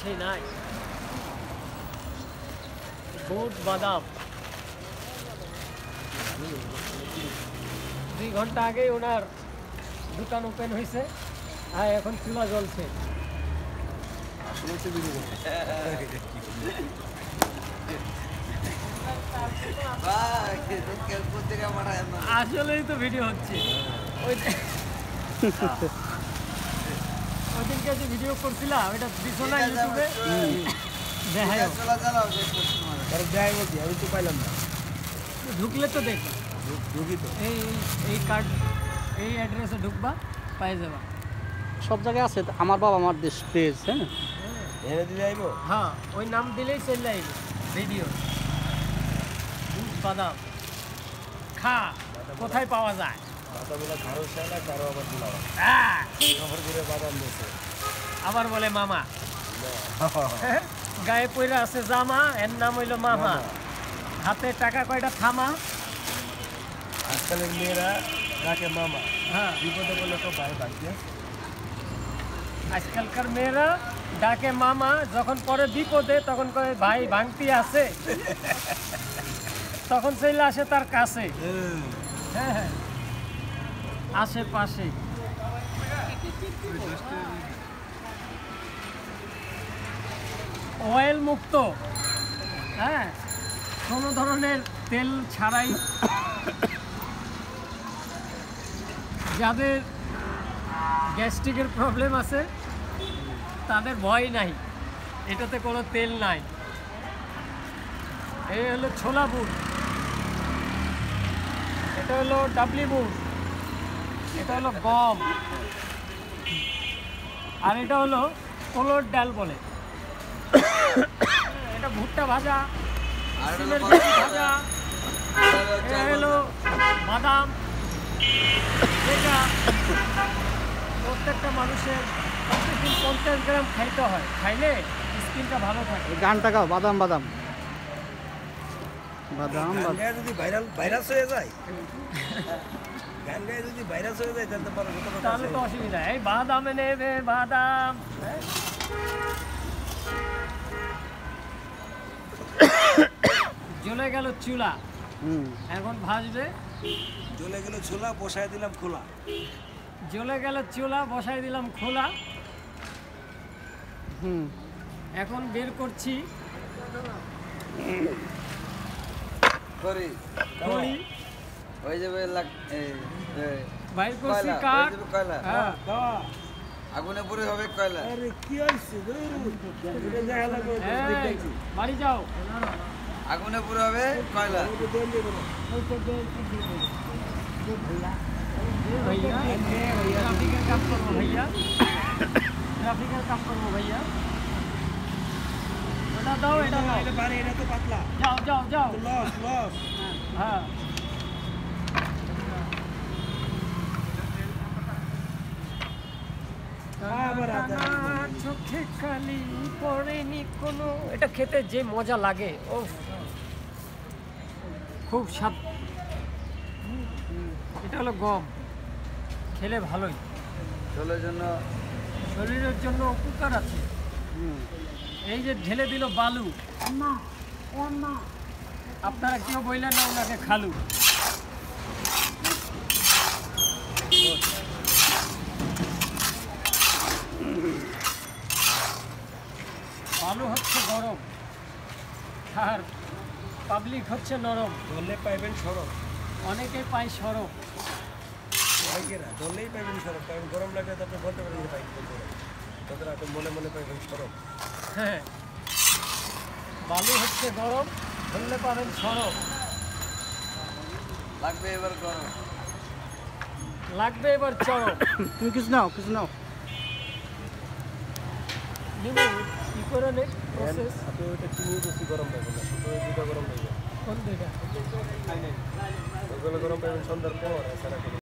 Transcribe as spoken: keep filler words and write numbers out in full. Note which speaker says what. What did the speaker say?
Speaker 1: Hey, nice. বুট বাদাম দুই ঘন্টা আগেই ওনার দোকান ওপেন হয়েছে আর এখন চুলা জ্বলছে। আসলেই তো ভিডিও হচ্ছে। ওই দিনকে যে ভিডিও করছিলাম ওইটা দিছো না ইউটিউবে? ঢুকলে তো দেখবা, এই এই কার্ড এই অ্যাড্রেসে ঢুকবা পাই যাবা।
Speaker 2: সব জায়গায় আছে আমার বাবা আমার দেশ পেজ। হ্যাঁ
Speaker 1: হ্যাঁ ওই নাম দিলেই চলে আইব ভিডিও। দুধ বাদাম খা কোথায় পাওয়া যায়? আবার বলে মামা গায়ে পয়রা আছে জামা, এর নাম হইল মামা। হাতে টাকা কয়টা থামা।
Speaker 3: আজকালের মেয়েরা ডাকে মামা,
Speaker 1: হ্যাঁ
Speaker 3: বিপদে বলে তো ভাই ভাগ্য।
Speaker 1: আজকালকার মেয়েরা ডাকে মামা, যখন পরে বিপদে তখন কয় ভাই ভাঙতি আছে, তখন চলে আসে তার কাছে। হ্যাঁ হ্যাঁ আশেপাশে। অয়েল মুক্ত, হ্যাঁ কোনো ধরনের তেল ছাড়াই। যাদের গ্যাস্ট্রিকের প্রবলেম আছে তাদের ভয় নাই, এটাতে কোনো তেল নাই। এই হলো ছোলা বুট, এটা হলো ডাবলি বুট, এটা হলো গম, আর এটা হলো কলর ডাল বলে। এটা ভুট্টা ভাজা, সিমের ভাজা, এটা হলো বাদাম। এটা প্রত্যেকটা মানুষের প্রত্যেকদিন পঞ্চাশ গ্রাম খাইতে হয়, খাইলে স্কিনটা ভালো থাকে।
Speaker 2: গানটা গাও, বাদাম বাদাম বাদাম
Speaker 3: গান গায়ে যদি ভাইরাল ভাইরাস হয়ে যায়, গান গায়ে যদি ভাইরাস হয়ে যায় তাহলে তো বড় কথা।
Speaker 1: তাহলে তো অসুবিধা। এই বাদাম নেবে বাদাম। জ্বলে গেল চুলা, এখন ভাজবে।
Speaker 3: জ্বলে গেল ছোলা, বসায় দিলাম খোলা।
Speaker 1: জ্বলে গেল চুলা, বসাই দিলাম খোলা।
Speaker 2: হুম
Speaker 1: এখন বের করছি
Speaker 4: করি
Speaker 1: খড়ি,
Speaker 4: ওই যে
Speaker 1: বাইর করছি
Speaker 4: কয়লা,
Speaker 1: কাঠ।
Speaker 4: ওই যে কয়লা।
Speaker 1: হ্যাঁ
Speaker 4: আগুনে পুরে হবে কয়লা।
Speaker 3: আরে কি হইছে এটা দেখা লাগবে।
Speaker 1: এই, বাড়ি যাও।
Speaker 4: আগুনে পুরে হবে কয়লা।
Speaker 1: भैया ट्रैफिकेर काम करबो भैया, ट्रैफिकेर काम करबो भैया। এটা দাও, এটা দাও।
Speaker 3: এটা পারে, এটা তো পাতলা।
Speaker 1: যাও যাও যাও।
Speaker 3: লস লস।
Speaker 1: হ্যাঁ চোখে কালি পড়েনি কোনো। এটা খেতে যে মজা লাগে, ও খুব স্বাদ। এটা হলো গম, খেলে ভালোই,
Speaker 4: চলার জন্য
Speaker 1: শরীরের জন্য উপকার আছে। এই যে ঢেলে দিল বালু, আপনারা কেউ বললেন না ওনাকে খালু। বালু হচ্ছে গরম আর পাবলিক হচ্ছে নরম।
Speaker 3: ধরলে পাইবেন সরব,
Speaker 1: অনেকে পায় সরব,
Speaker 3: অনেকেরা ধরলেই পাইবেন সরব। কারণ গরম লাগলে তো আপনি বলতে পারেন যে পাইবেন সরব, তাদের আপনি মনে মনে পাইবেন সরব।
Speaker 1: হ্যাঁ বালু হচ্ছে গরম, ধরলে পাবেন সরব।
Speaker 4: লাগবে এবার গরম,
Speaker 1: লাগবে এবার চরম।
Speaker 2: তুমি কিছু নাও, কিছু নাও।
Speaker 1: নিবো কি করে নে প্রসেস।
Speaker 3: আপনি ওইটা চিনি বেশি গরম পাইবেন না, শুধু ওই দুটা গরম পাইবেন।
Speaker 1: কোন দিকে
Speaker 3: ওইগুলো গরম পাইবেন সন্ধ্যার পর, এছাড়া